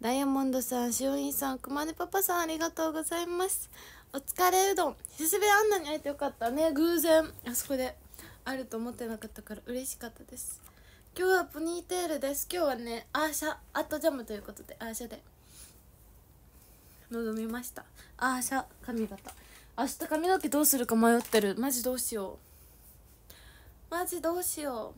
ダイヤモンドさん、しおりんさん、くまねパパさん、ありがとうございます。お疲れうどん、久しぶり。あんなに会えてよかったね。偶然あそこであると思ってなかったから嬉しかったです。今日はポニーテールです。今日はね、アーシャアットジャムということで、アーシャで臨みました。アーシャ髪型。明日髪の毛どうするか迷ってる。マジどうしよう、マジどうしよ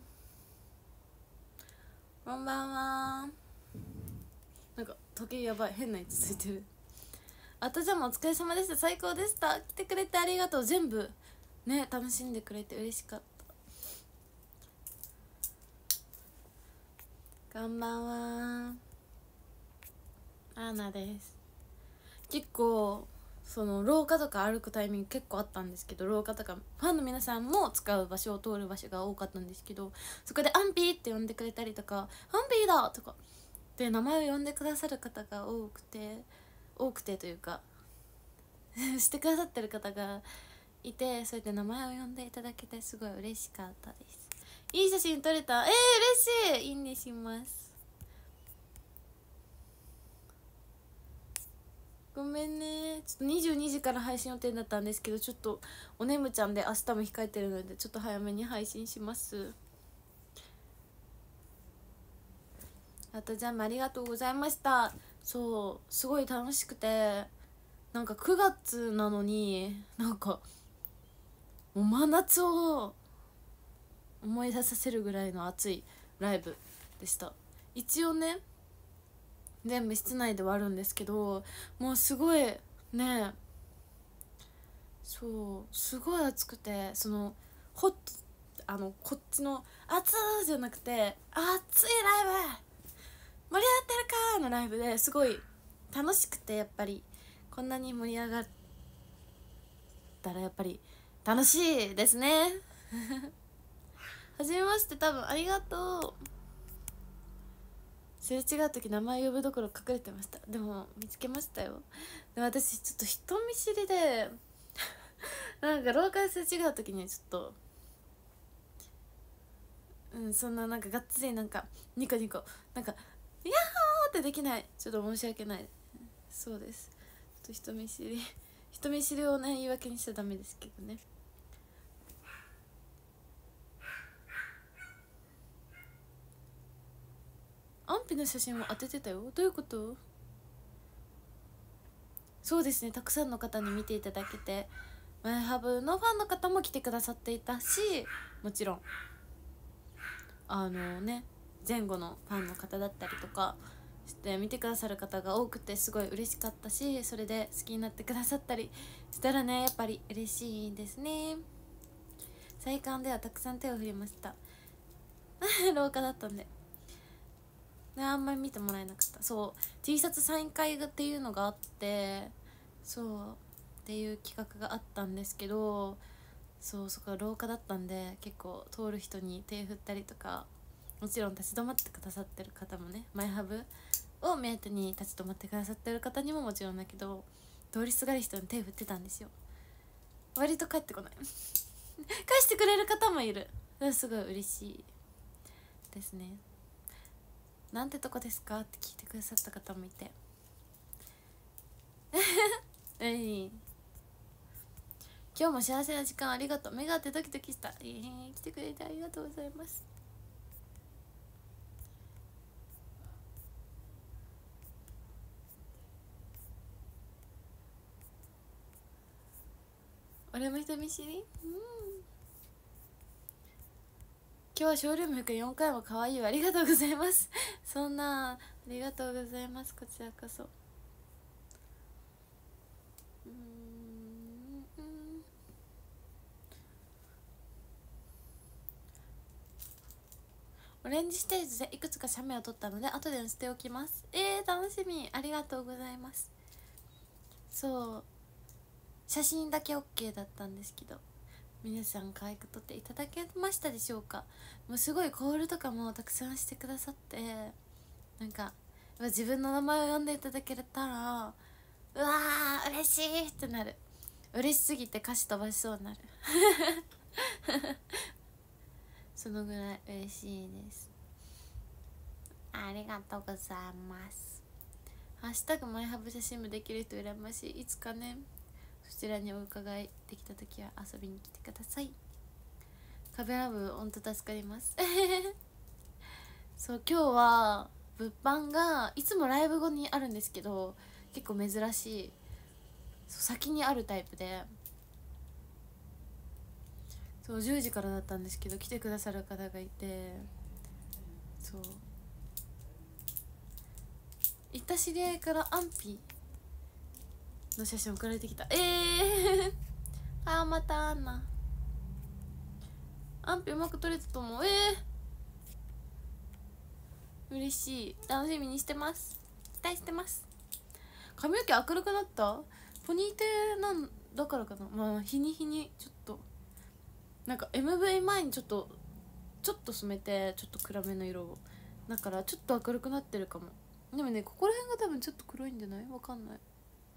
う。こんばんは。なんか時計やばい、変な位置ついてる。あとじゃもお疲れ様でした。最高でした。来てくれてありがとう。全部ね楽しんでくれて嬉しかった。こんばんは、アーナです。結構その廊下とか歩くタイミング結構あったんですけど、廊下とかファンの皆さんも使う場所を通る場所が多かったんですけど、そこでアンピーって呼んでくれたりとか、アンピーだとかで名前を呼んでくださる方が多くてというかしてくださってる方がいて、そうやって名前を呼んでいただけてすごい嬉しかったです。いい写真撮れた。嬉しい。いいねします。ごめんね、ちょっと22時から配信予定だったんですけど、ちょっとおねむちゃんで明日も控えてるのでちょっと早めに配信します。あとじゃあありがとうございました。そうすごい楽しくて、なんか9月なのになんかもう真夏を思い出させるぐらいの熱いライブでした。一応ね全部室内ではあるんですけど、もうすごいね、そうすごい暑くて、そのホッこっちの熱じゃなくて熱いライブ盛り上がってるかのライブですごい楽しくて、やっぱりこんなに盛り上がったらやっぱり楽しいですねはじめまして。多分ありがとう。すれ違う時名前呼ぶどころ隠れてました。でも見つけましたよ。でも私ちょっと人見知りでなんか廊下ですれ違う時にちょっとそんななんかがっつりなんかニコニコなんか「イヤッホー!」ってできない。ちょっと申し訳ない。そうです。ちょっと人見知りをね言い訳にしちゃダメですけどね。安否の写真を当ててたよ。どういうこと？そうですね、たくさんの方に見ていただけて、マイハブのファンの方も来てくださっていたし、もちろん前後のファンの方だったりとかして見てくださる方が多くてすごい嬉しかったし、それで好きになってくださったりしたらねやっぱり嬉しいですね。再館ではたくさん手を振りました廊下だったんであんまり見てもらえなかった。そう T シャツサイン会っていうのがあって、そうっていう企画があったんですけど、そこが廊下だったんで結構通る人に手振ったりとか、もちろん立ち止まってくださってる方もね、マイハブを目当てに立ち止まってくださってる方にももちろんだけど、通りすがる人に手振ってたんですよ。割と帰ってこない返してくれる方もいる。すごい嬉しいですね。なんてとこですかって聞いてくださった方もいて今日も幸せな時間ありがとう。目が合ってドキドキした。来てくれてありがとうございます。俺も人見知り。今日はショールーム服4回も可愛いよ。ありがとうございますそんなありがとうございます。こちらこそ。オレンジステージでいくつか写メを撮ったので後で捨ておきます。楽しみ。ありがとうございます。そう写真だけ OK だったんですけど、皆さん可愛く撮っていただけましたでしょうか。もうすごいコールとかもたくさんしてくださって、なんか自分の名前を呼んでいただけたらうわー嬉しいってなる。嬉しすぎて歌詞飛ばしそうになるそのぐらい嬉しいです。ありがとうございます。 ハッシュタグマイハブ写真部できる人羨ましい。いつかねそちらにお伺いできた時は遊びに来てください。壁ラブほんと助かりますそう今日は物販がいつもライブ後にあるんですけど結構珍しい、そう先にあるタイプで、そう10時からだったんですけど来てくださる方がいて、そう行った知り合いから安否の写真送られてきた。あーまたあんな安否うまく撮れたと思う。嬉しい、楽しみにしてます、期待してます。髪の毛明るくなった？ポニーテーなんだからかな。まあ日に日にちょっとなんか MV 前にちょっと染めてちょっと暗めの色をだからちょっと明るくなってるかも。でもねここら辺が多分ちょっと黒いんじゃない？わかんない。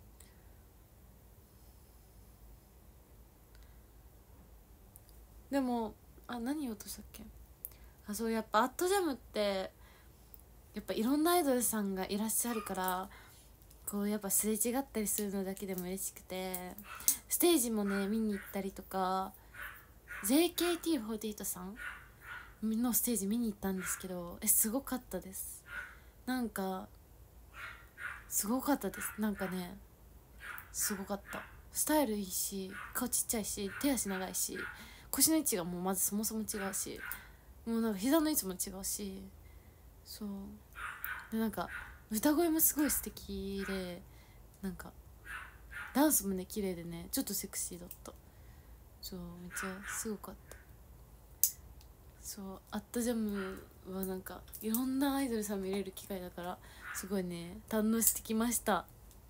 でも何言おうとしたっけ。そうやっぱアットジャムってやっぱいろんなアイドルさんがいらっしゃるからこうやっぱすれ違ったりするのだけでも嬉しくて、ステージもね見に行ったりとか JKT48 さんのステージ見に行ったんですけどすごかったです。なんかすごかったです。なんかねすごかった。スタイルいいし顔ちっちゃいし手足長いし腰の位置がもうまずそもそも違うしもうなんか膝の位置も違うし、そうでなんか歌声もすごい素敵でなんかダンスもね綺麗でねちょっとセクシーだった。そうめっちゃすごかった。そうアットジャムはなんかいろんなアイドルさん見れる機会だからすごいね堪能してきました。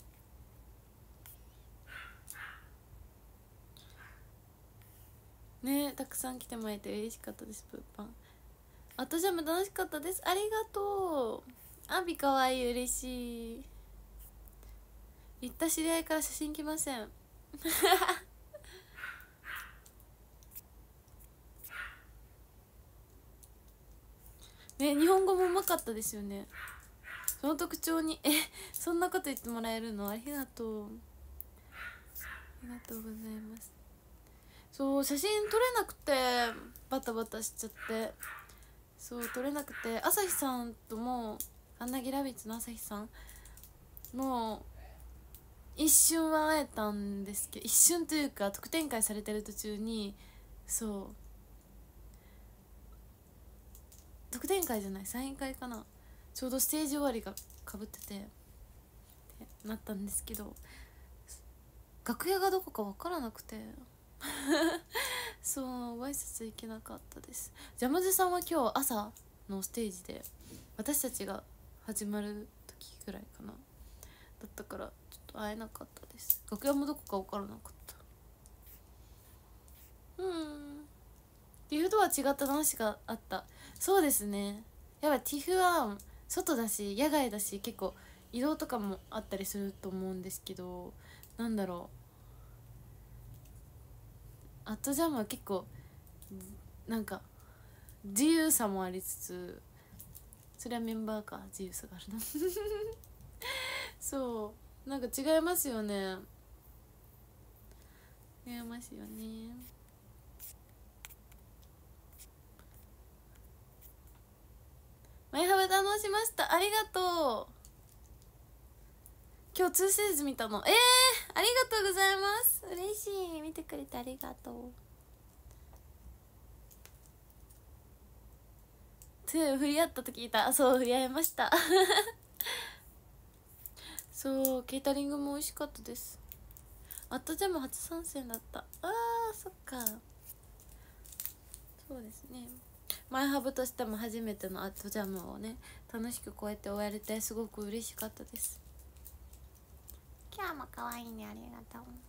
ねたくさん来てもらえて嬉しかったです。プーパンアットジャム楽しかったです。ありがとう。アビかわいい、嬉しい。行った知り合いから写真来ませんね日本語もうまかったですよね。その特徴にそんなこと言ってもらえるのありがとう、ありがとうございます。そう写真撮れなくてバタバタしちゃってそう撮れなくて朝日さんともあんなぎラビッツの朝日さんも一瞬は会えたんですけど一瞬というか特典会されてる途中にそう特典会じゃないサイン会かなちょうどステージ終わりがかぶっててってなったんですけど楽屋がどこか分からなくてそうご挨拶行けなかったです。ジャムズさんは今日朝のステージで私たちが始まる時ぐらいかなだったからちょっと会えなかったです。楽屋もどこか分からなかった。ティフとは違った楽しがあった。そうですねやっぱティフは外だし野外だし結構移動とかもあったりすると思うんですけどなんだろうアットジャムは結構なんか自由さもありつつそれはメンバーか自由さがあるなそうなんか違いますよね違いますよね。マイハブ楽しました。ありがとう。今日2ステージ見たの。ありがとうございます。嬉しい。見てくれてありがとう。2振り合ったと聞いた。そう振り合いましたそうケータリングも美味しかったです。アットジャム初参戦だった。そっかそうですね。マイハブとしても初めてのアットジャムをね楽しくこうやって終えれてすごく嬉しかったです。今日も可愛いねありがとう。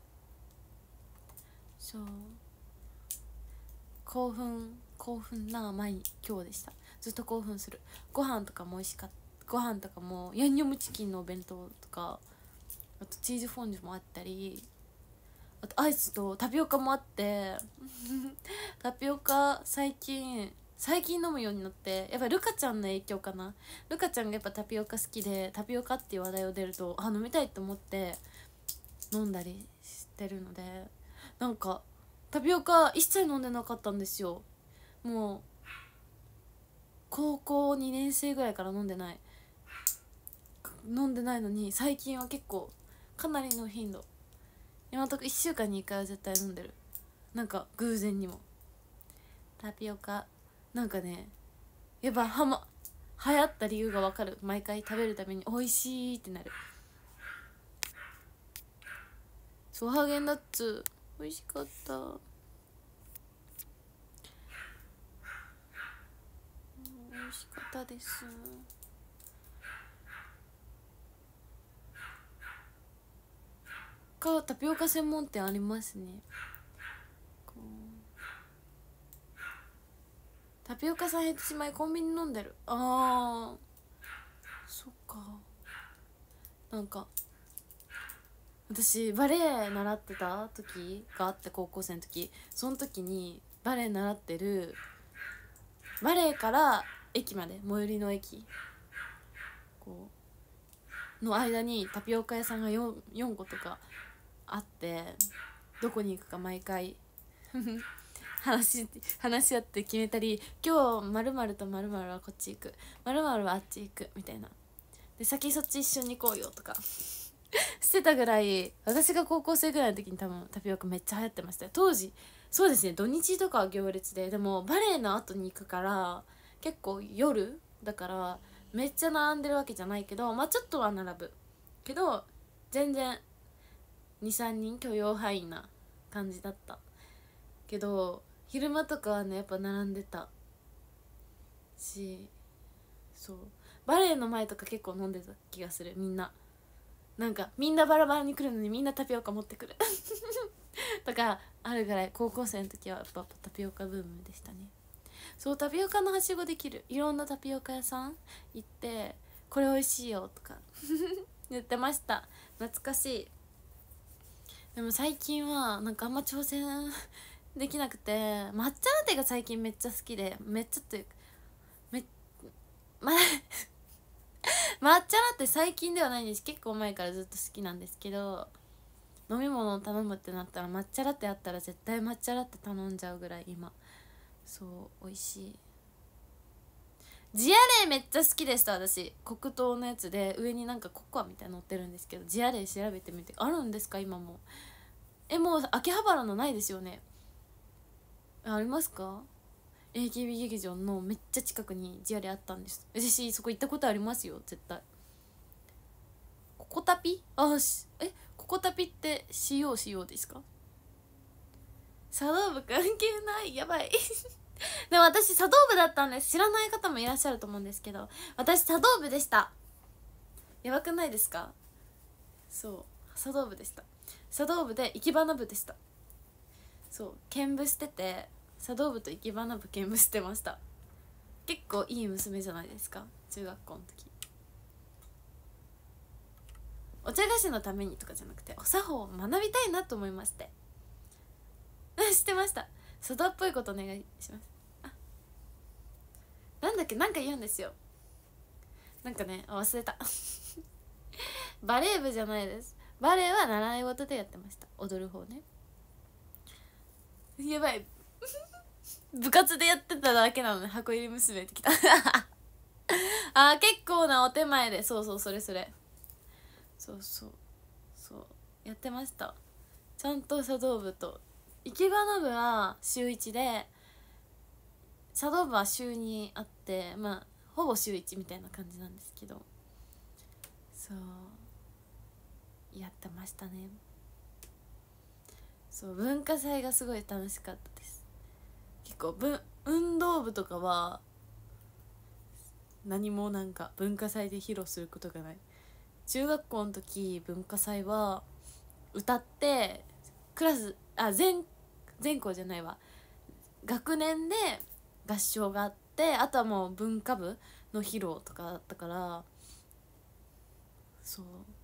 そう興奮な毎今日でした。ずっと興奮する。ご飯とかも美味しかった。ご飯とかもヤンニョムチキンのお弁当とかあとチーズフォンデュもあったりあとアイスとタピオカもあってタピオカ最近最近飲むようになって、やっぱルカちゃんの影響かな。ルカちゃんがやっぱタピオカ好きで、タピオカっていう話題を出ると飲みたいと思って飲んだりしてるので、なんかタピオカ一切飲んでなかったんですよ。もう高校2年生ぐらいから飲んでないのに、最近は結構かなりの頻度、今のとこ1週間に1回は絶対飲んでる。なんか偶然にもタピオカなんかね、やっぱ流行った理由が分かる。毎回食べるために美味しいってなる。そうハーゲンダッツ美味しかった。美味しかったです。タピオカ専門店ありますね。タピオカさん減ってしまいコンビニ飲んでる。あーそっか。なんか私バレエ習ってた時があって、高校生の時、その時にバレエ習ってる、バレエから駅まで、最寄りの駅こうの間にタピオカ屋さんが 4個とかあって、どこに行くか毎回話し合って決めたり、今日〇〇と〇〇はこっち行く、〇〇はあっち行くみたいな、で先そっち一緒に行こうよとかしてたぐらい、私が高校生ぐらいの時に多分タピオカめっちゃ流行ってましたよ当時。そうですね、土日とかは行列で、でもバレエの後に行くから結構夜だからめっちゃ並んでるわけじゃないけど、まあちょっとは並ぶけど全然23人許容範囲な感じだったけど、昼間とかはねやっぱ並んでたし、そうバレエの前とか結構飲んでた気がする。みんななんかみんなバラバラに来るのにみんなタピオカ持ってくるとかあるぐらい、高校生の時はやっぱタピオカブームでしたね。そうタピオカのはしごできる、いろんなタピオカ屋さん行ってこれ美味しいよとか言ってました。懐かしい。でも最近はなんかあんま挑戦できなくて、抹茶ラテが最近めっちゃ好きで、めっちゃっていうかま抹茶ラテ最近ではないんです。結構前からずっと好きなんですけど、飲み物を頼むってなったら抹茶ラテあったら絶対抹茶ラテ頼んじゃうぐらい今そう美味しい。ジアレイめっちゃ好きでした。私黒糖のやつで上になんかココアみたいなの乗ってるんですけど、ジアレイ調べてみて。あるんですか今も。もう秋葉原のないですよね。ありますか。 AKB 劇場のめっちゃ近くにジアレイあったんです。私そこ行ったことありますよ絶対。ココタピココタピってCO ですか。茶道部関係ない、やばいでも私茶道部だったんです。知らない方もいらっしゃると思うんですけど、私茶道部でした。やばくないですか。そう茶道部でした。茶道部で生き花部でした。そう兼部してて、茶道部と生き花部兼部してました。結構いい娘じゃないですか中学校の時。お茶菓子のためにとかじゃなくて、お作法を学びたいなと思いまして知ってました。ソダっぽいことお願いします。なんだっけ、なんか言うんですよ。なんかね忘れたバレー部じゃないです。バレエは習い事でやってました。踊る方ね。やばい部活でやってただけなのに箱入り娘ってきた結構なお手前で、そうそれそうやってました。ちゃんと茶道部と生け花部は週1で、茶道部は週2あって、まあほぼ週1みたいな感じなんですけど、そうやってましたね。そう文化祭がすごい楽しかったです。結構運動部とかは何もなんか文化祭で披露することがない。中学校の時文化祭は歌ってクラス全校じゃないわ、学年で合唱があって、あとはもう文化部の披露とかだったから、そう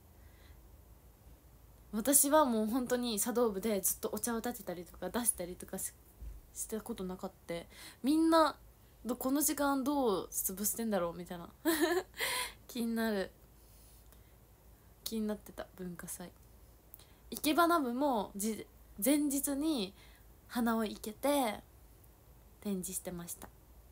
私はもう本当に茶道部でずっとお茶を立てたりとか出したりとかしたことなかった。みんなこの時間どう潰してんだろうみたいな気になってた。文化祭生け花部も前日に花を生けて展示してました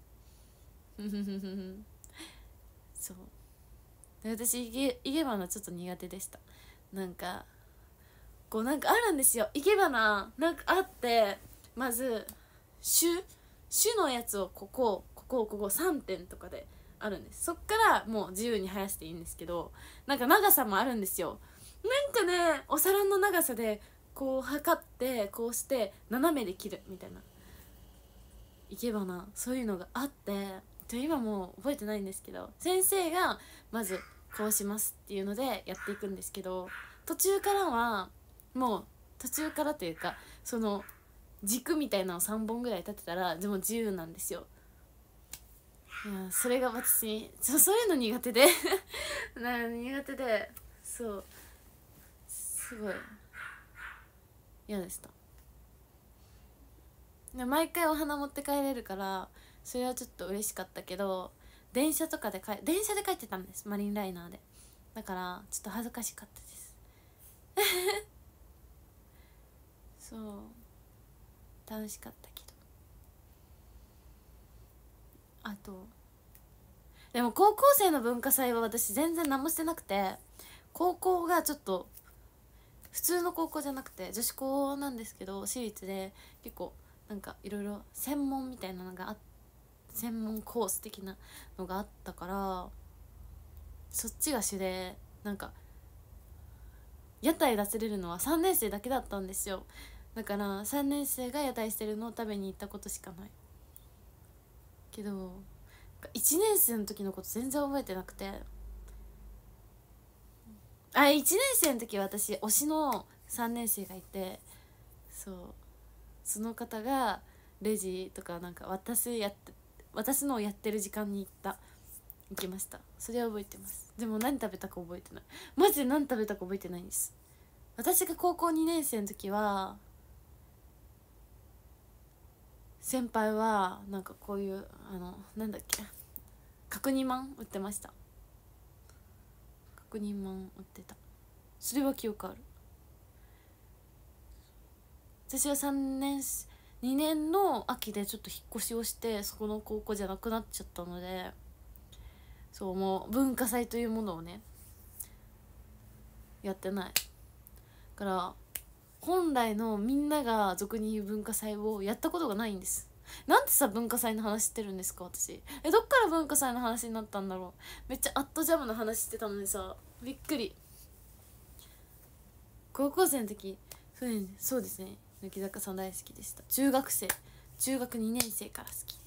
そうで、私生け花ちょっと苦手でした。なんかこうなんかあるんですよ、生け花なんかあって、まず種のやつをここ3点とかであるんです。そっからもう自由に生やしていいんですけど、なんか長さもあるんですよ。なんかね、お皿の長さでこう測ってこうして斜めで切るみたいな生け花、そういうのがあって、今もう覚えてないんですけど、先生がまずこうしますっていうのでやっていくんですけど、途中からというか、その軸みたいなのを3本ぐらい立てたらでも自由なんですよ。いやそれが私そういうの苦手で苦手で、そうすごい嫌でした。で毎回お花持って帰れるからそれはちょっと嬉しかったけど、電車で帰ってたんです、マリンライナーで。だからちょっと恥ずかしかったですそう楽しかったけど、あとでも高校生の文化祭は私全然何もしてなくて、高校がちょっと普通の高校じゃなくて女子校なんですけど、私立で結構なんかいろいろ専門みたいなのが専門コース的なのがあったから、そっちが主で、なんか屋台出せれるのは3年生だけだったんですよ。だから3年生が屋台してるのを食べに行ったことしかないけど、1年生の時のこと全然覚えてなくて、1年生の時は私推しの3年生がいて、その方がレジとかなんか私のをやってる時間に行きました。それは覚えてます。でも何食べたか覚えてない、マジで何食べたか覚えてないんです。私が高校2年生の時は先輩はなんかこういうなんだっけ、角煮まん売ってました。角煮まん売ってた、それは記憶ある。私は2年の秋でちょっと引っ越しをして、そこの高校じゃなくなっちゃったので、そうもう文化祭というものをねやってないから、本来のみんなが俗に言う文化祭をやったことがないんです。なんでさ文化祭の話してるんですか私。どっから文化祭の話になったんだろう。めっちゃアットジャムの話してたのにさ、びっくり。高校生の時そうですね、乃木坂さん大好きでした。中学2年生から好きで、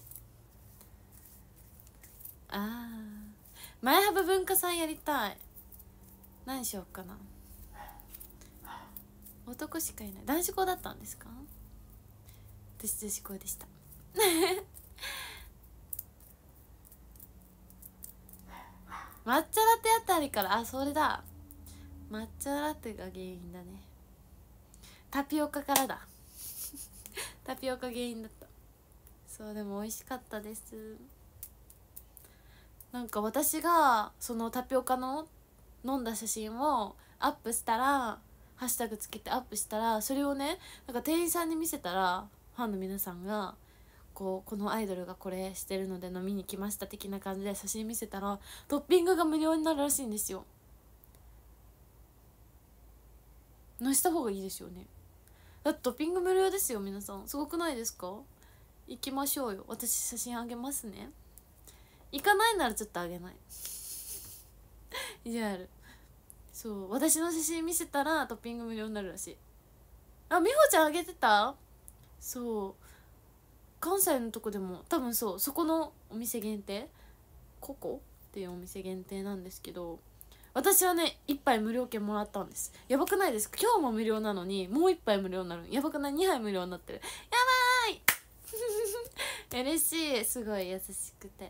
前ハブ文化祭やりたい。何しようかな。男しかいない。男子校だったんですか？私女子校でした抹茶ラテあたりから、それだ、抹茶ラテが原因だね。タピオカからだタピオカ原因だった。そうでも美味しかったです。なんか私がそのタピオカの飲んだ写真をアップしたら、ハッシュタグつけてアップしたら、それをねなんか店員さんに見せたら、ファンの皆さんがこのアイドルがこれしてるので飲みに来ました的な感じで写真見せたら、トッピングが無料になるらしいんですよ。のした方がいいですよね。だってトッピング無料ですよ。皆さんすごくないですか？行きましょうよ。私写真あげますね。行かないならちょっとあげない意地悪。そう私の写真見せたらトッピング無料になるらしい。美穂ちゃんあげてた？そう関西のとこでも多分そこのお店限定、ココっていうお店限定なんですけど、私はね1杯無料券もらったんです。やばくないですか？今日も無料なのにもう1杯無料になる。やばくない？ 2 杯無料になってる。やばーい嬉しい。すごい優しくて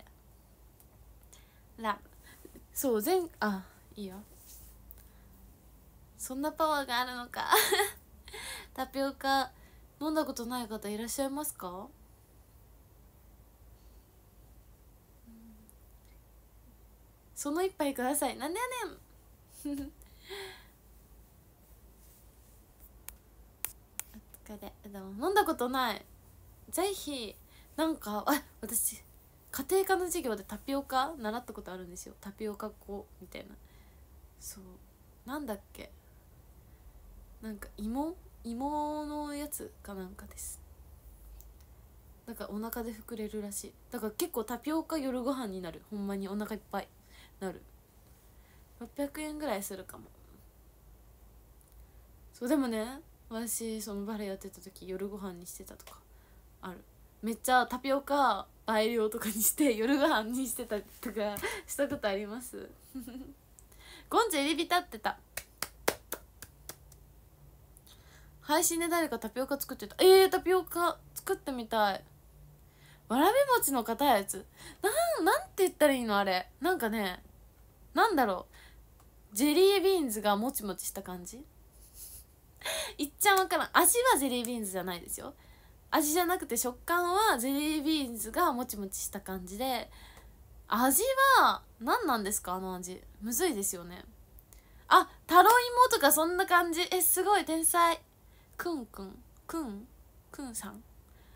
そういいよ。そんなパワーがあるのかタピオカ飲んだことない方いらっしゃいますか？ その一杯ください。なんでやねんお疲れ。でも飲んだことない。ぜひなんか私家庭科の授業でタピオカ習ったことあるんですよ。タピオカ粉みたいな。そうなんだっけ、なんか芋のやつかなんかです。だからお腹で膨れるらしい。だから結構タピオカ夜ご飯になる。ほんまにお腹いっぱいなる。600円ぐらいするかも。そうでもね、私そのバレエやってた時夜ご飯にしてたとかある。めっちゃタピオカ倍量とかにして夜ご飯にしてたとかしたことありますゴンちゃん入り浸ってた。配信で誰かタピオカ作ってた。タピオカ作ってみたい。わらび餅の硬いやつなんて言ったらいいのあれ。なんかね、なんだろう、ジェリービーンズがもちもちした感じいっちゃんわからん。味はジェリービーンズじゃないですよ。味じゃなくて食感はジェリービーンズがもちもちした感じで、味は何なんですかあの味。むずいですよね。あ、タロイモとかそんな感じ。すごい天才。くんさん。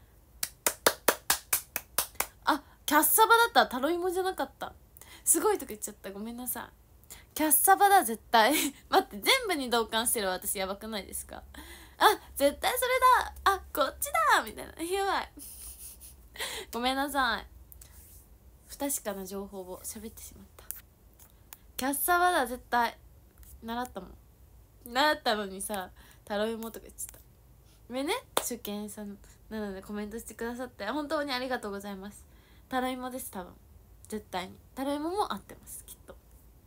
キャッサバだった。タロイモじゃなかった。すごいとか言っちゃった。ごめんなさい。キャッサバだ絶対待って、全部に同感してる私やばくないですか。絶対それだ。こっちだみたいな。やばいごめんなさい。不確かな情報を喋ってしまった。キャッサバだ絶対。習ったもん。習ったのにさ、タロイモとか言っちゃった。ごめんね、主研さんなのでコメントしてくださって本当にありがとうございます。タロイモです多分。絶対にタロイモも合ってますきっと。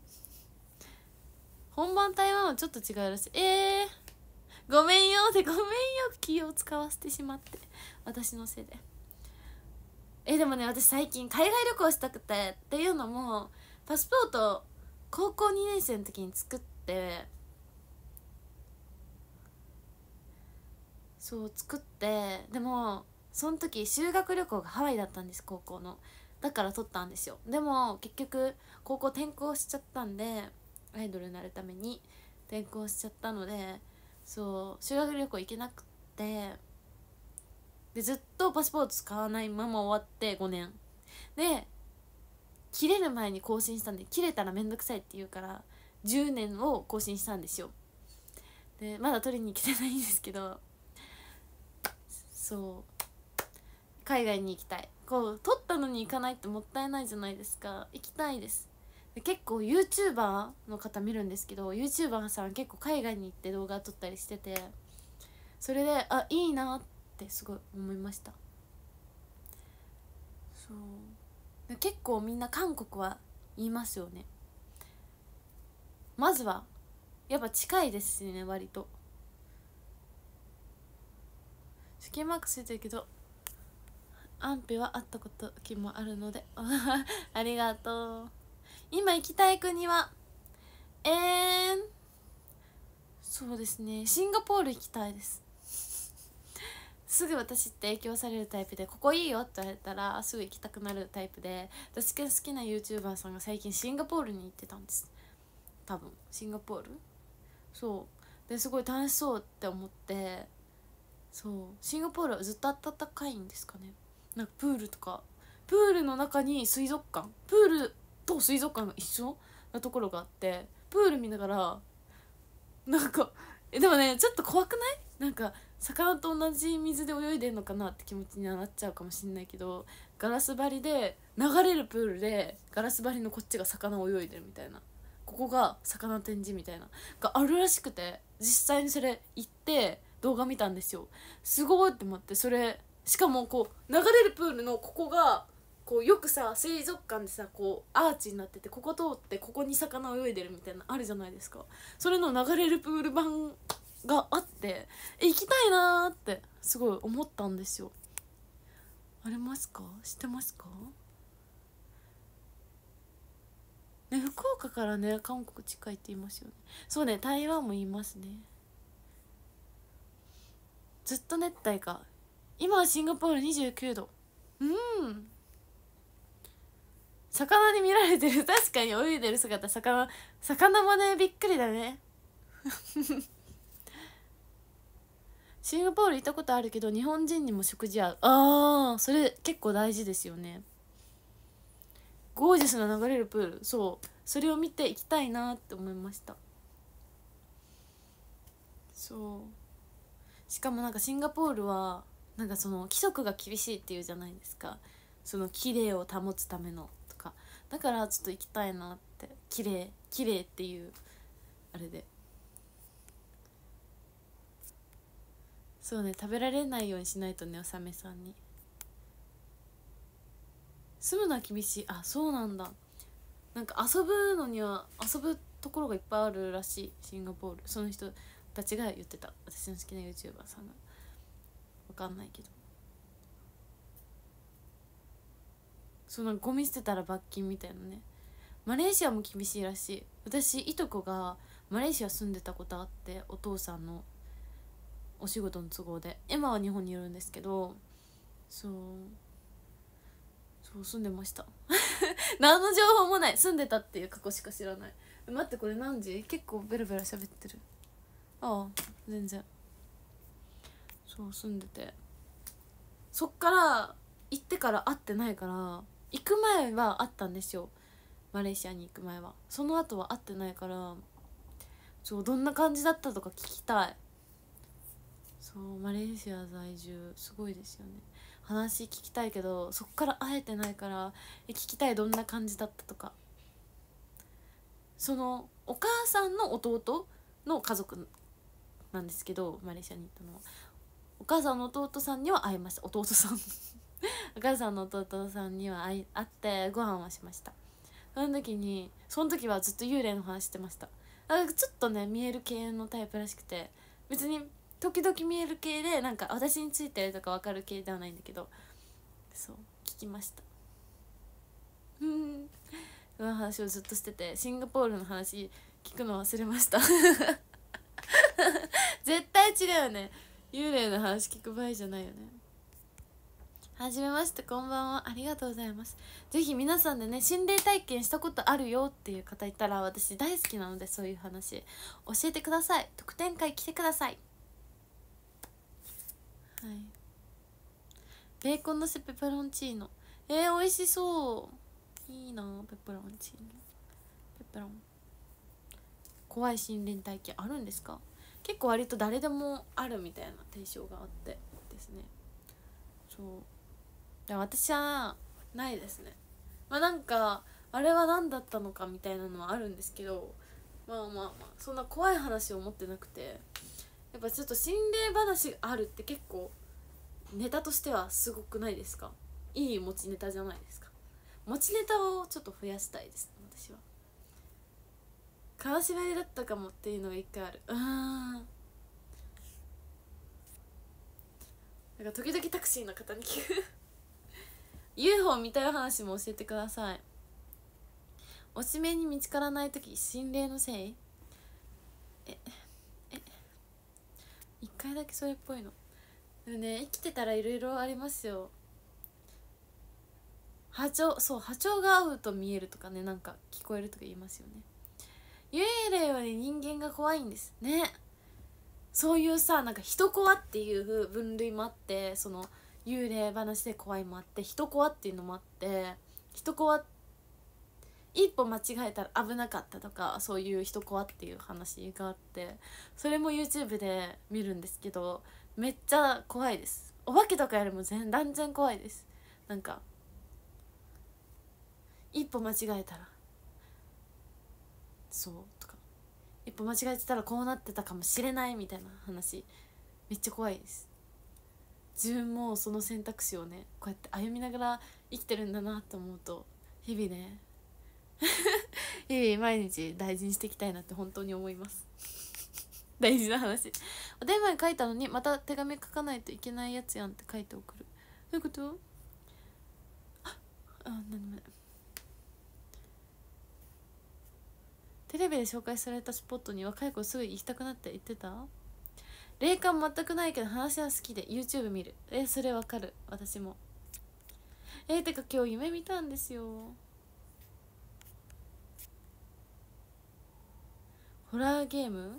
本番台湾はちょっと違うらしい。ごめんよ気を使わせてしまって、私のせいで。でもね、私最近海外旅行したくてっていうのも、パスポート高校2年生の時に作って、でもその時修学旅行がハワイだったんです、高校の。だから取ったんですよ。でも結局高校転校しちゃったんで、アイドルになるために転校しちゃったので、そう修学旅行行けなくて、でずっとパスポート使わないまま終わって5年で、切れる前に更新したんで、切れたらめんどくさいって言うから10年を更新したんですよ。でまだ取りに来てないんですけど、そう海外に行きたい。取ったのに行かないってもったいないじゃないですか。行きたいです。で結構 YouTuber の方見るんですけど、 YouTuber さん結構海外に行って動画撮ったりしてて、それでいいなってすごい思いました。そうで結構みんな韓国は言いますよね。まずはやっぱ近いですしね、割と。試験マークついてるけど安否は会ったこと気もあるのでありがとう。今行きたい国はそうですね、シンガポール行きたいですすぐ私って影響されるタイプで、ここいいよって言われたらすぐ行きたくなるタイプで、私が好きな YouTuber さんが最近シンガポールに行ってたんです。多分シンガポール、そうですごい楽しそうって思って。そうシンガポールはずっと暖かいんですかね。なんかプールとか、プールの中に水族館、プールと水族館が一緒なところがあって、プール見ながらなんかでもねちょっと怖くない？なんか魚と同じ水で泳いでんのかなって気持ちにはなっちゃうかもしんないけど、ガラス張りで流れるプールでガラス張りのこっちが魚を泳いでるみたいな、ここが魚展示みたいながあるらしくて、実際にそれ行って動画見たんですよ。すごいって思って。それしかもこう流れるプールのここがこうよくさ水族館でさこうアーチになってて、ここ通ってここに魚泳いでるみたいなあるじゃないですか。それの流れるプール版があって、行きたいなーってすごい思ったんですよ。ありますか？知ってますかね。福岡からね韓国近いって言いますよね。そうね、台湾も言いますね。ずっと熱帯か。今はシンガポール29度。 魚に見られてる。確かに泳いでる姿、魚もねびっくりだね。シンガポール行ったことあるけど日本人にも食事合う。あー、それ結構大事ですよね。ゴージャスな流れるプール、そう、それを見て行きたいなって思いました。そうしかもなんかシンガポールはなんかその規則が厳しいっていうじゃないですか、その綺麗を保つためのとか、だからちょっと行きたいなって。綺麗っていうあれで。そうね、食べられないようにしないとね、おさめさんに。住むのは厳しい。あ、そうなんだ。なんか遊ぶのには遊ぶところがいっぱいあるらしい、シンガポール。その人たちが言ってた、私の好きな YouTuber さんが。分かんないけど、そのゴミ捨てたら罰金みたいなね。マレーシアも厳しいらしい。私いとこがマレーシア住んでたことあって、お父さんのお仕事の都合で。今は日本にいるんですけど、そう住んでました。何の情報もない。住んでたっていう過去しか知らない。待って、これ何時？結構ベラベラ喋ってる。ああ、全然。そう住んでて、そっから行ってから会ってないから、行く前は会ったんですよ、マレーシアに行く前は。その後は会ってないから、そうどんな感じだったとか聞きたい。そうマレーシア在住すごいですよね。話聞きたいけどそっから会えてないから、聞きたい、どんな感じだったとか。そのお母さんの弟の家族なんですけど、マレーシアに行ったのはお母さんの弟さんには会いました。弟さんお母さんの弟さんには会ってご飯はしました。その時はずっと幽霊の話してました。ちょっとね見える系のタイプらしくて、別に時々見える系でなんか私についてるとか分かる系ではないんだけど、そう聞きました。その話をずっとしてて、シンガポールの話聞くの忘れました。絶対違うよね、幽霊の話聞く場合じゃないよね。はじめまして、こんばんは、ありがとうございます。ぜひ皆さんでね、心霊体験したことあるよっていう方いたら、私大好きなので、そういう話教えてください。特典会来てください。はい、ベーコンのせペペロンチーノ、美味しそう。いいな、ペペロンチーノ。ペペロン。怖い心霊体験あるんですか？結構割と誰でもあるみたいな提唱があってですね。そうで、私はないですね。まあなんかあれは何だったのかみたいなのはあるんですけど、そんな怖い話を持ってなくて、やっぱちょっと心霊話があるって結構ネタとしてはすごくないですか？いい持ちネタじゃないですか。持ちネタをちょっと増やしたいです、私は。金縛りだったかもっていうのが一回ある。なんか時々タクシーの方に聞く。UFO 見たい話も教えてください。おしめに見つからない時、心霊のせい？一回だけそれっぽいの。でもね、生きてたらいろいろありますよ。波長が合うと見えるとかね、なんか聞こえるとか言いますよね。幽霊はね、人間が怖いんですね。そういうさ、なんか人怖っていう分類もあって、その幽霊話で怖いもあって、人怖っていうのもあって、人怖一歩間違えたら危なかったとか、そういう人怖っていう話があって、それも YouTube で見るんですけど、めっちゃ怖いです。お化けとかよりも断然怖いです。なんか一歩間違えたら、そうとか、一歩間違えてたらこうなってたかもしれないみたいな話、めっちゃ怖いです。自分もその選択肢をね、こうやって歩みながら生きてるんだなと思うと、日々ね日々毎日大事にしていきたいなって本当に思います。大事な話。お電話に書いたのにまた手紙書かないといけないやつやんって書いて送る。どういうこと？何もない。テレビで紹介されたスポットに若い子すぐ行きたくなって言ってた？霊感全くないけど話は好きで YouTube 見る。それわかる、私も。てか今日夢見たんですよ。 ホラーゲーム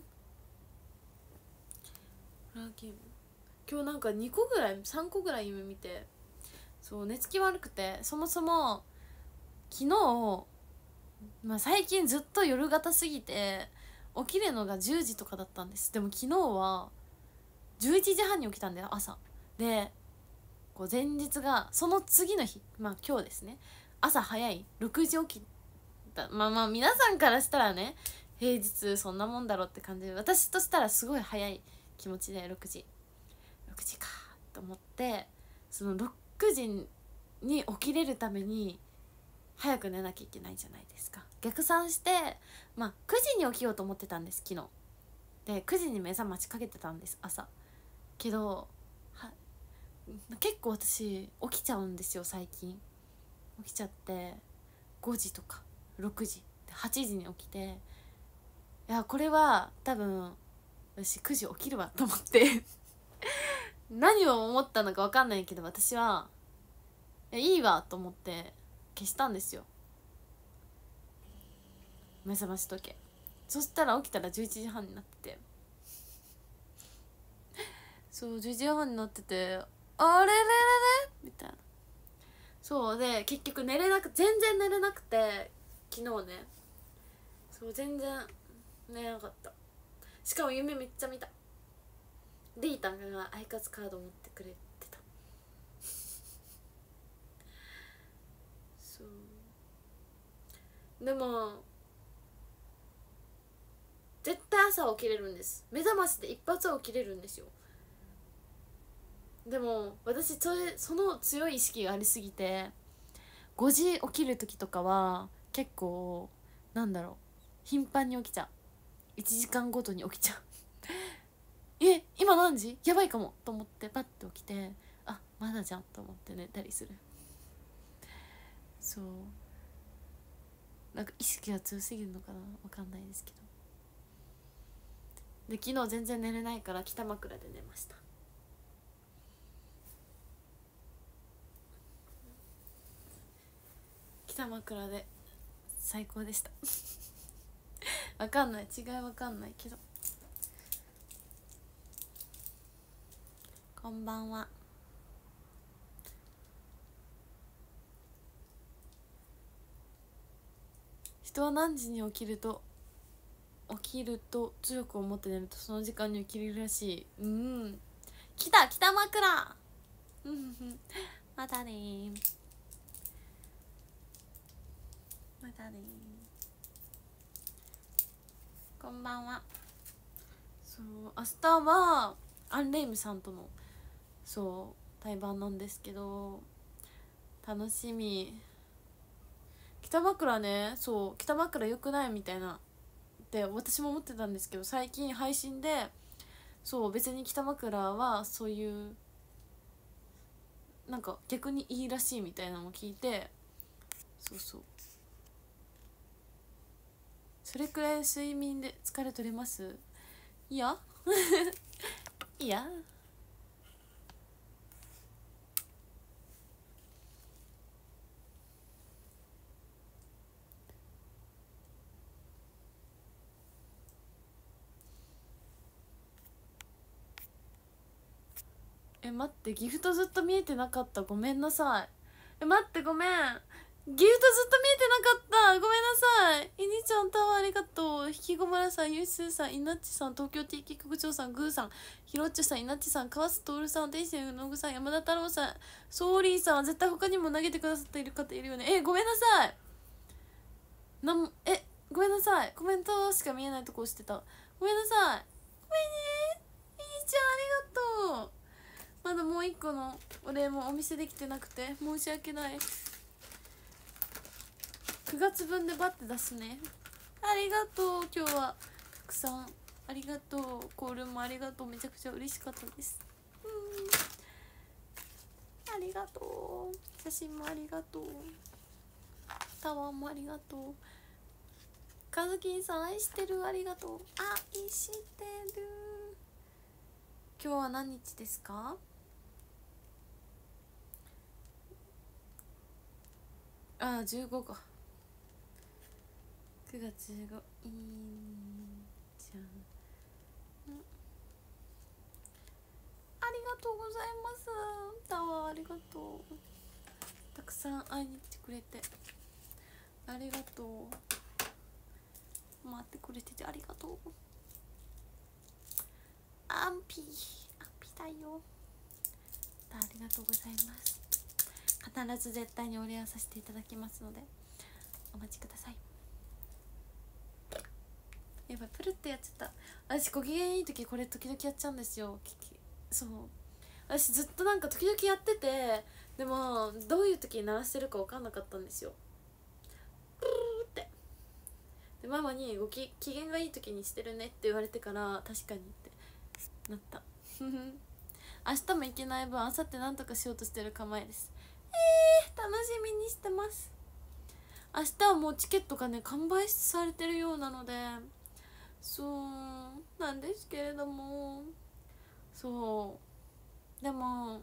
今日なんか2個ぐらい3個ぐらい夢見て、そう寝つき悪くて、そもそも昨日、最近ずっと夜型すぎて起きるのが10時とかだったんです。でも昨日は11時半に起きたんだよ、朝で。こう前日がその次の日、今日ですね、朝早い6時起きた。皆さんからしたらね、平日そんなもんだろって感じで、私としたらすごい早い気持ちで6時かと思って、その6時に起きれるために早く寝なきゃいけないじゃないですか。逆算して9時に起きようと思ってたんです、昨日で。9時に目覚ましかけてたんです、朝。けど結構私起きちゃうんですよ、最近。起きちゃって5時とか6時8時に起きて、いやこれは多分私9時起きるわと思って何を思ったのか分かんないけど、私はいいわと思って消したんですよ、目覚まし時計。そしたら起きたら11時半になってて、そう11時半になってて、あれれれれみたいな。そうで結局全然寝れなくて、昨日ね。そう全然寝れなかった。しかも夢めっちゃ見た。リータンがアイカツカード持ってくれてた。そうでも絶対朝起きれるんです。目覚ましで一発は起きれるんですよ。でも私その強い意識がありすぎて、5時起きる時とかは結構頻繁に起きちゃう。1時間ごとに起きちゃう今何時やばいかもと思ってパッて起きて、あまだじゃんと思って寝たりする。そう意識が強すぎるのかな、分かんないですけど。で昨日全然寝れないから北枕で寝ました。北枕で最高でしたわかんない、違いわかんないけど。こんばんは。人は何時に起きると強く思って寝るとその時間に起きれるらしい。北枕またねこんばんは。そう明日はアンレイムさんとの対バンなんですけど、楽しみ。北枕ね、北枕良くないみたいなって私も思ってたんですけど、最近配信で別に北枕はそういう逆にいいらしいみたいなのを聞いて、それくらい睡眠で疲れ取れます？いやいや待って、ギフトずっと見えてなかった、ごめんなさい。待って、ごめん、ギフトずっと見えてなかった、ごめんなさい。いにちゃんタワーありがとう。ひきごまらさん、ゆうすーさん、いなっちさん、東京 TK 局長さん、グーさん、ひろっちさん、いなっちさん、川瀬徹さん、天心うのぐさん、山田太郎さん、ソーリーさん、絶対他にも投げてくださっている方いるよね。ごめんなさい。ごめんなさい、コメントしか見えないとこ押してた。ごめんなさい、ごめんね。いにちゃんありがとう。まだもう一個のお礼もお見せできてなくて申し訳ない。9月分でバッて出すね。ありがとう。今日はたくさんありがとう。コールもありがとう。めちゃくちゃ嬉しかったです。ありがとう。写真もありがとう。タワーもありがとう。カズキンさん愛してる、ありがとう。愛してる。今日は何日ですか？15か。9月15。 ありがとうございます。タワーありがとう。たくさん会いに来てくれてありがとう。待ってくれててありがとう。アンピだよ。ありがとうございます。必ず絶対にお礼をさせていただきますのでお待ちください。やばい、プルってやっちゃった。私ご機嫌いい時これ時々やっちゃうんですよ。そう、私ずっとなんか時々やってて、でもどういう時に鳴らしてるか分かんなかったんですよ。プルーってでママに機嫌がいい時にしてるねって言われてから確かにってなった明日も行けない分明後日なんとかしようとしてる構えです。楽しみにしてます。明日はもうチケットがね完売されてるようなので、そうなんですけれども、そうでも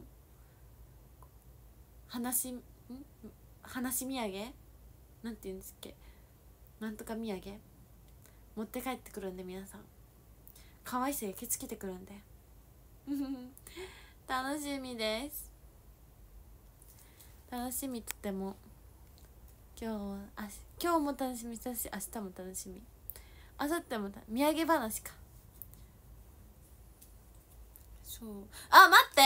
話土産なんて言うんですっけ、なんとか土産持って帰ってくるんで、皆さん可愛さ焼き付けてくるんで楽しみです。楽しみとても今日も楽しみだし明日も楽しみ、明後日も土産話か。そう、あ、待って、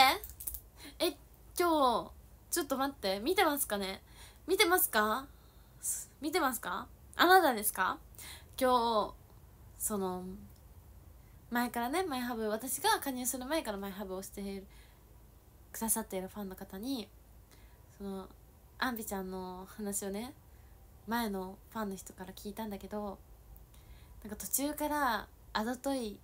今日ちょっと待って、見てますかね、見てますかあなたですか。今日その前からね、マイハブ、私が加入する前からマイハブをしてくださっているファンの方に、そのアンビちゃんの話をね前のファンの人から聞いたんだけど、なんか途中からあざとい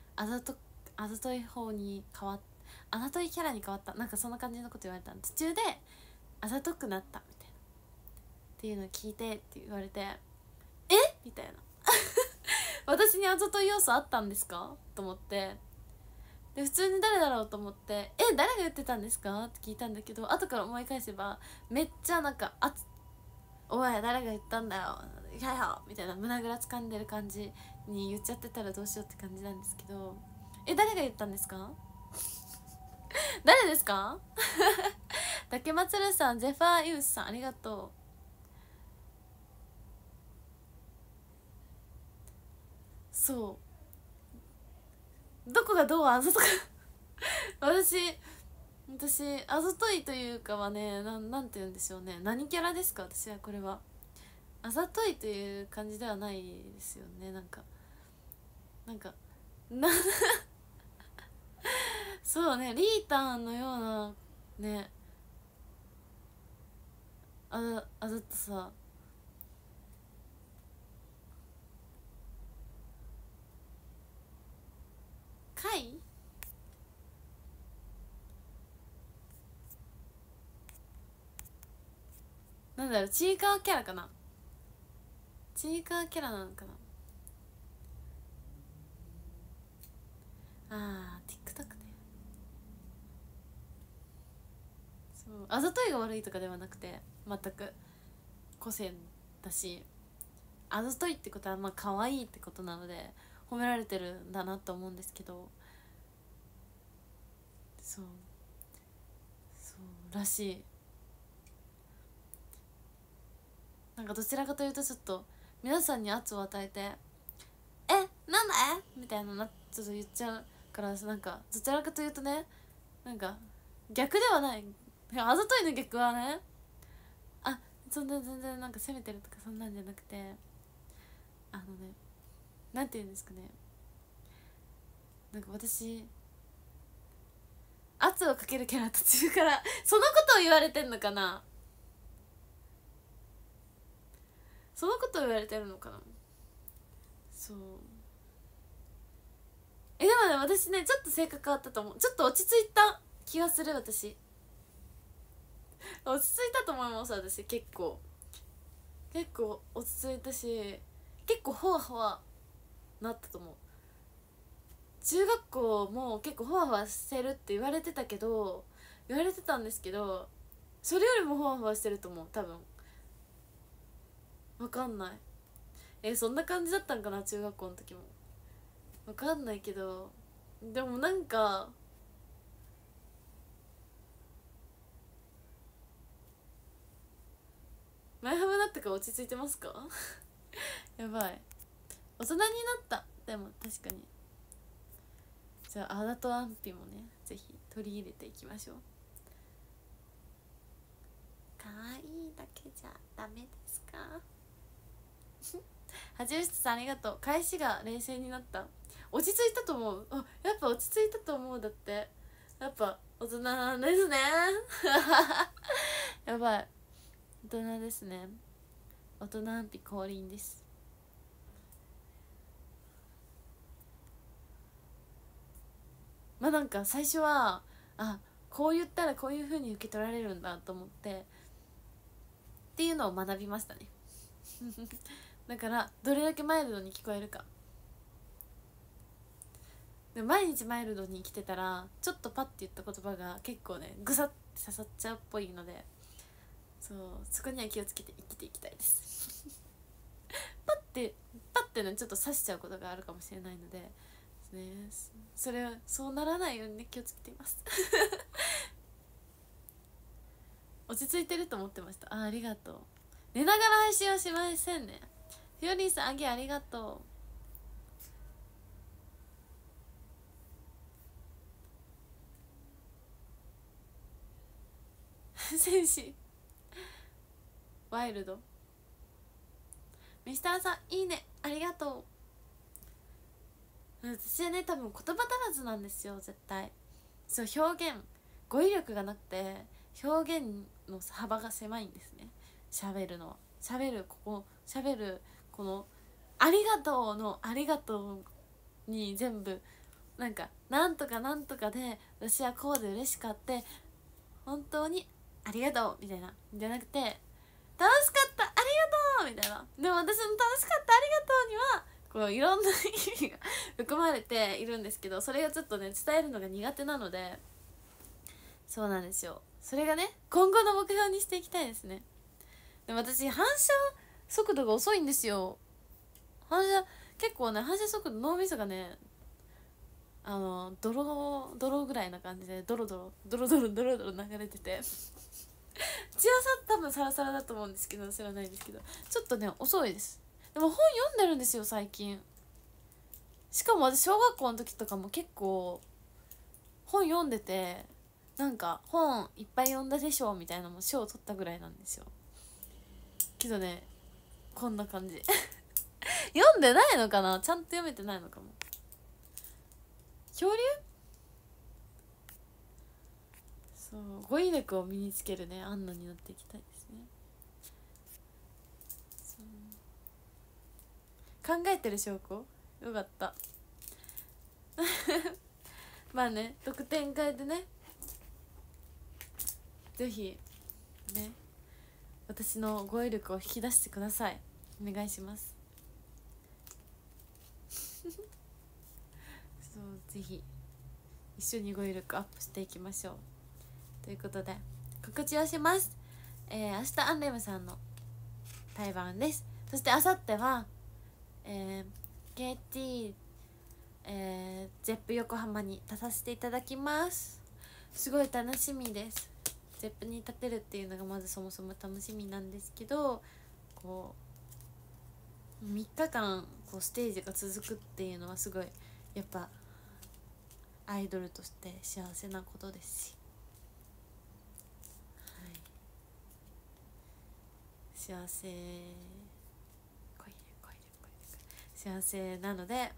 方に変わっあざといキャラに変わった、なんかそんな感じのこと言われたの。途中であざとくなったみたいなっていうのを聞いてって言われて、みたいな私にあざとい要素あったんですかと思って、で普通に誰だろうと思って誰が言ってたんですかって聞いたんだけど、後から思い返せばめっちゃなんかおい誰が言ったんだよいやいやみたいな胸ぐらつかんでる感じに言っちゃってたらどうしようって感じなんですけど、誰が言ったんですか誰ですか竹松るさん、ゼファーユースさんありがとう。そうどこがどうあざとか私あざといというかはね、なんて言うんでしょうね、何キャラですか私は。これはあざといという感じではないですよね。なんかなそうね、リータンのようなねあざとさ、カイなんだろう、チーカーキャラかな、チーカーキャラなのかな。TikTok ね。そうあざといが悪いとかではなくて、全く個性だし、あざといってことはまあ可愛いってことなので褒められてるんだなと思うんですけど、そうらしい。なんかどちらかというとちょっと皆さんに圧を与えてなんだみたいなちょっと言っちゃうから、なんかどちらかというとね、なんか逆ではない、あざといの逆はね、そんな全然なんか責めてるとかそんなんじゃなくて、なんて言うんですかね、なんか私圧をかけるキャラ途中からそのことを言われてんのかな、そのことを言われてるのかな。そうでもね、私ねちょっと性格変わったと思う。ちょっと落ち着いた気がする。私落ち着いたと思います。私結構落ち着いたし、結構ほわほわなったと思う。中学校も結構ほわほわしてるって言われてたんですけど、それよりもほわほわしてると思う多分。わかんないそんな感じだったんかな中学校の時も。わかんないけどでもなんか前ハムだったから落ち着いてますかやばい、大人になった。でも確かに、じゃあアダとアンピもねぜひ取り入れていきましょう。可愛いだけじゃダメですかはじめしさんありがとう。返しが冷静になった。落ち着いたと思う。あ、やっぱ落ち着いたと思う。だってやっぱ大人なんですねやばい、大人ですね。大人アンピ降臨です。まあなんか最初はこう言ったらこういう風に受け取られるんだと思ってっていうのを学びましたねだからどれだけマイルドに聞こえるか。で毎日マイルドに生きてたらちょっとパッて言った言葉が結構ねグサッて刺さっちゃうっぽいので、そこには気をつけて生きていきたいですパッてねちょっと刺しちゃうことがあるかもしれないのでね、そうならないように、ね、気をつけています落ち着いてると思ってました。ありがとう。寝ながら配信はしませんね。フィオリーさんあげありがとう戦士ワイルドミスターさんいいねありがとう。私はね多分言葉足らずなんですよ絶対。そう表現語彙力がなくて表現の幅が狭いんですね。喋るこのありがとうのありがとうに全部なんかなんとかなんとかで私はこうで嬉しかって本当にありがとうみたいなじゃなくて楽しかったありがとうみたいな。でも私の楽しかったありがとうにはこういろんな意味が含まれているんですけど、それがちょっとね伝えるのが苦手なので、そうなんですよ。それがね今後の目標にしていきたいですね。でも私反射速度が遅いんですよ。結構ね反射速度脳みそがね泥ぐらいな感じでドロドロ流れてて千代さん多分サラサラだと思うんですけど知らないですけどちょっとね遅いです。でも本読んでるんですよ最近。しかも私小学校の時とかも結構本読んでてなんか本いっぱい読んだでしょみたいなのも賞を取ったぐらいなんですよ。けどねこんな感じ読んでないのかな、ちゃんと読めてないのかも。恐竜そう語彙力を身につけるねアンナになっていきたいですね。考えてる証拠よかったまあね特典会でねぜひね私の語彙力を引き出してください。お願いしますそうぜひ一緒に語彙力アップしていきましょうということで告知をします。明日アンレムさんの対バンです。そしてあさってはKT、ゼップ横浜に立たせていただきます。すごい楽しみです。ゼップに立てるっていうのがまずそもそも楽しみなんですけど、こう3日間こうステージが続くっていうのはすごいやっぱアイドルとして幸せなことですし、はい、幸せなので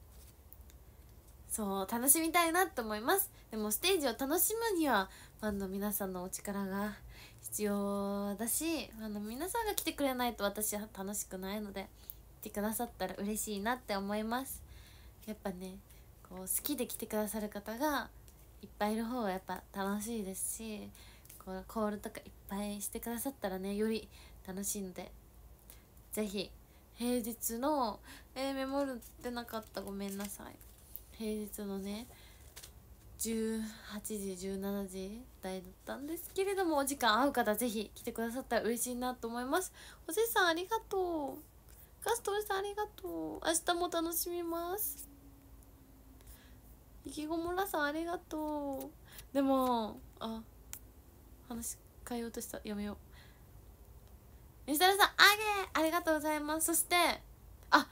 そう楽しみたいなと思います。でもステージを楽しむにはファンの皆さんのお力が必要だし、ファンの皆さんが来てくれないと私は楽しくないので来てくださったら嬉しいなって思います。やっぱねこう好きで来てくださる方がいっぱいいる方がやっぱ楽しいですし、こうコールとかいっぱいしてくださったらねより楽しいので、ぜひ平日のメモるってなかった、ごめんなさい。平日のね18時17時台だったんですけれども、お時間合う方ぜひ来てくださったら嬉しいなと思います。おじさんありがとう。ガストルさんありがとう。明日も楽しみます。 いきごもらさんありがとう。でも話変えようとした、やめよう。西田さんありがとうございます。そして明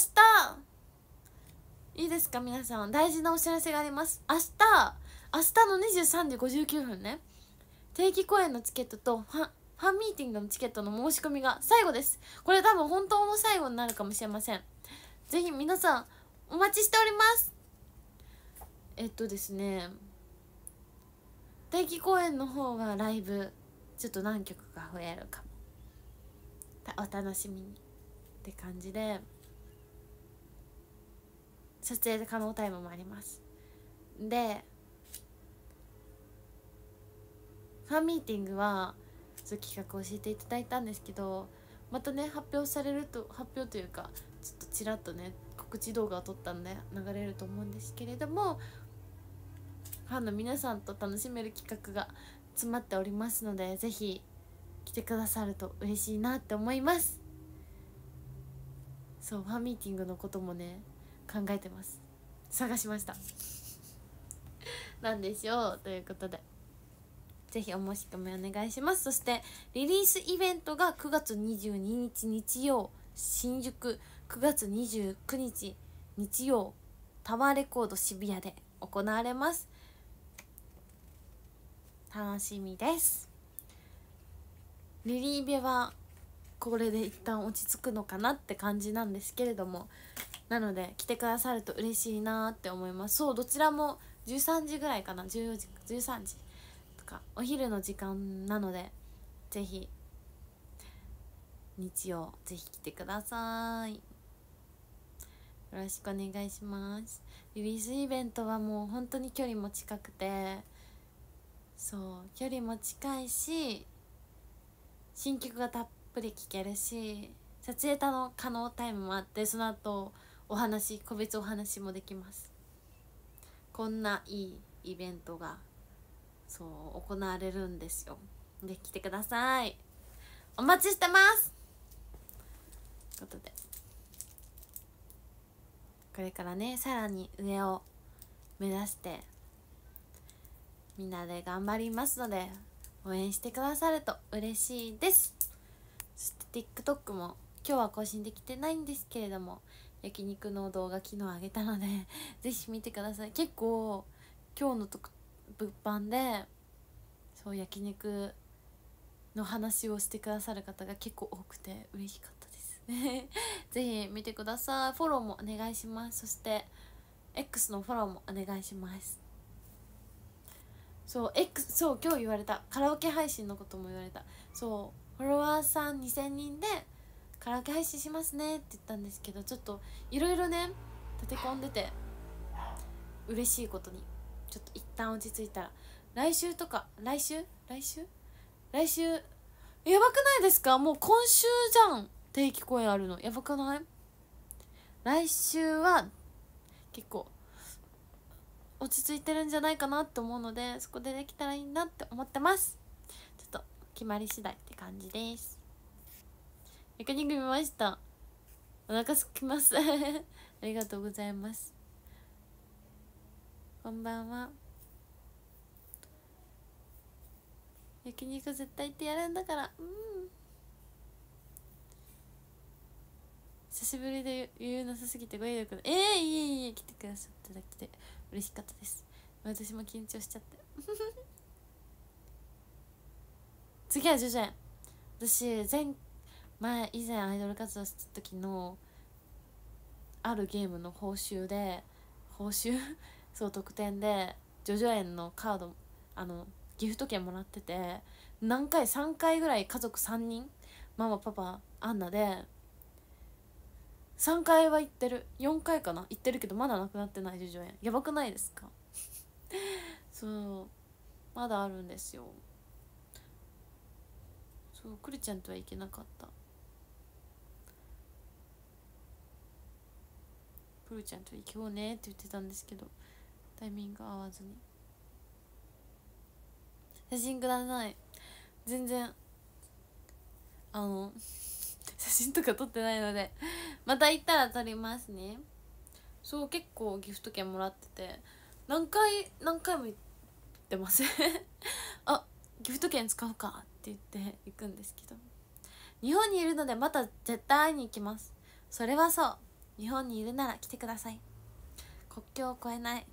日いいですか皆さん、大事なお知らせがあります。明日の23時59分ね、定期公演のチケットとファンミーティングのチケットの申し込みが最後です。これ多分本当の最後になるかもしれません。ぜひ皆さんお待ちしております。ですね、定期公演の方はライブちょっと何曲か増えるかも、お楽しみにって感じで、撮影可能タイムもあります。でファンミーティングは企画を教えていただいたんですけど、またね発表というかちょっとちらっとね告知動画を撮ったんで流れると思うんですけれども、ファンの皆さんと楽しめる企画が詰まっておりますので、ぜひ来てくださると嬉しいなって思います。そうファンミーティングのこともね考えてます。探しましたなんでしょうということで、ぜひお申し込みお願いします。そしてリリースイベントが9月22日日曜新宿、9月29日日曜タワーレコード渋谷で行われます。楽しみです。リリーベはこれで一旦落ち着くのかなって感じなんですけれども、なので来てくださると嬉しいなって思います。そうどちらも13時ぐらいかな、14時13時とかお昼の時間なので、ぜひ日曜ぜひ来てください。よろしくお願いします。リリースイベントはもう本当に距離も近くて、そう距離も近いし新曲がたっぷり聴けるし、撮影可能タイムもあって、その後個別お話もできます。こんないいイベントがそう行われるんですよ。で来てください、お待ちしてます。ということでこれからねさらに上を目指してみんなで頑張りますので、応援してくださると嬉しいです。そして TikTok も今日は更新できてないんですけれども、焼肉の動画昨日あげたのでぜひ見てください。結構今日の物販でそう焼肉の話をしてくださる方が結構多くて嬉しかったですぜひ見てください。フォローもお願いします。そして X のフォローもお願いします。そう今日言われた、カラオケ配信のことも言われた。そうフォロワーさん2000人でカラオケ配信しますねって言ったんですけど、ちょっといろいろね立て込んでて、嬉しいことにちょっと一旦落ち着いたら来週やばくないですか？もう今週じゃん、定期公演あるの。やばくない？来週は結構落ち着いてるんじゃないかなって思うので、そこでできたらいいなって思ってます。ちょっと決まり次第って感じです。焼肉見ました。お腹すきますありがとうございます。こんばんは。焼肉絶対行ってやるんだから。久しぶりで余裕なさすぎて語彙力のいえ来てくださっただけで嬉しかったです。私も緊張しちゃって次は徐々に私以前アイドル活動した時のあるゲームの報酬そう特典でジョジョ園のカードギフト券もらってて、3回ぐらい家族3人ママパパアンナで3回は行ってる、4回かな行ってるけどまだなくなってない。ジョジョ園やばくないですかそうまだあるんですよ。そうクリちゃんとは行けなかった。クリちゃんと行こうねって言ってたんですけどタイミング合わずに。写真ください。全然写真とか撮ってないのでまた行ったら撮りますね。そう結構ギフト券もらってて、 何回も言ってますあ、ギフト券使うかって言って行くんですけど、日本にいるのでまた絶対会いに行きます。それはそう、日本にいるなら来てください。国境を越えない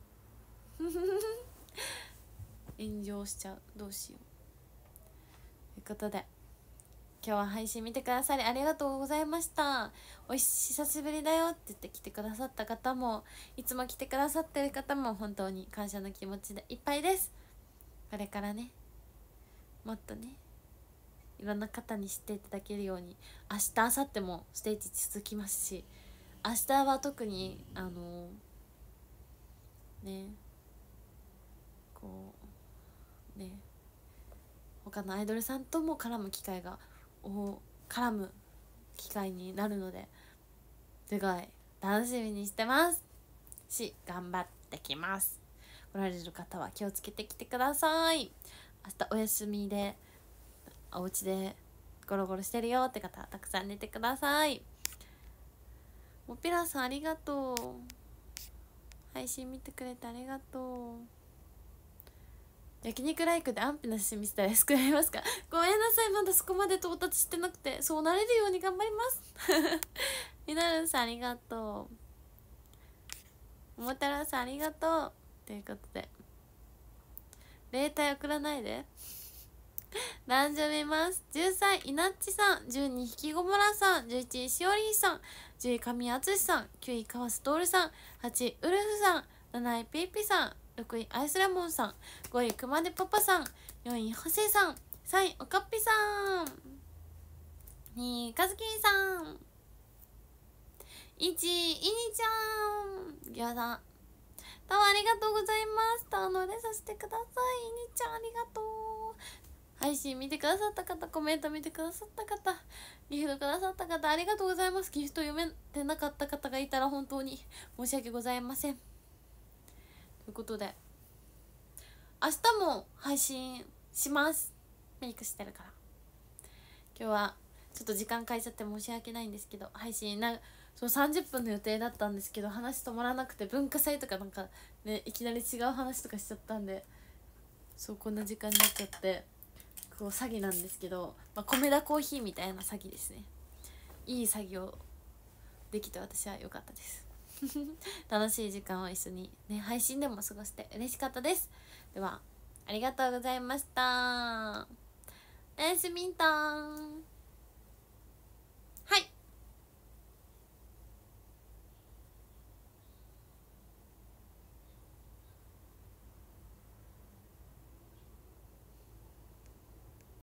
炎上しちゃう、どうしよう。ということで今日は配信見てくださりありがとうございました。お久しぶりだよって言って来てくださった方も、いつも来てくださってる方も本当に感謝の気持ちでいっぱいです。これからね、もっとね、いろんな方に知っていただけるように、明日明後日もステージ続きますし、明日は特にね、こうね、他のアイドルさんとも絡む機会になるので、すごい楽しみにしてますし、頑張ってきます。来られる方は気をつけてきてください。明日お休みでお家でゴロゴロしてるよって方はたくさん寝てください。もぴらさんありがとう。配信見てくれてありがとう。焼肉ライクで安否な写真見せたら安くなりますか？ごめんなさい、まだそこまで到達してなくて、そうなれるように頑張りますみなるんさんありがとう。ももたろうさんありがとう。ということで、例題送らないで男女見ます。10歳いなっちさん、12ひきごもらさん、11位しおりんさん、10位神淳さん、9位川瀬徹さん、8位ウルフさん、7位ピーピさん、6位アイスレモンさん、5位くまでパパさん、4位ホセさん、3位おかっぴさん、2位かずきんさん、1位いにちゃん、ぎょうだどうもありがとうございます。タのれさせてください。いにちゃんありがとう。配信見てくださった方、コメント見てくださった方、ギフトくださった方ありがとうございます。ギフト読めてなかった方がいたら本当に申し訳ございません。ということで、明日も配信します。メイクしてるから。今日はちょっと時間変えちゃって申し訳ないんですけど、配信そう30分の予定だったんですけど、話止まらなくて、文化祭とかなんかね、いきなり違う話とかしちゃったんで、そうこんな時間になっちゃって、こう詐欺なんですけど、米田コーヒーみたいな詐欺ですね。いい作業できて私は良かったです楽しい時間を一緒にね、配信でも過ごして嬉しかったです。ではありがとうございました。おやすみんたん。